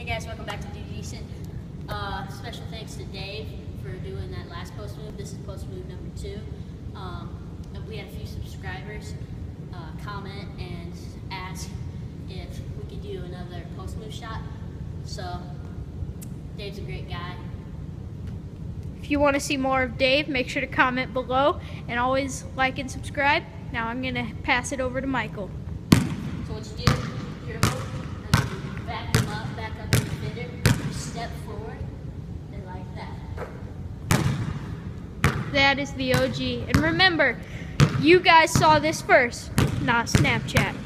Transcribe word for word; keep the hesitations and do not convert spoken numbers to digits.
guys, welcome back to Do Decent. Uh, special thanks to Dave for doing that last post move. This is post move number two. Um, we had a few subscribers uh, comment and ask if we could do another post move shot. So Dave's a great guy. If you want to see more of Dave, make sure to comment below and always like and subscribe. Now I'm going to pass it over to Michael. So what you do, dribble, and then you back them up, back up the defender, you step forward, and like that. That is the O G. And remember, you guys saw this first, not Snapchat.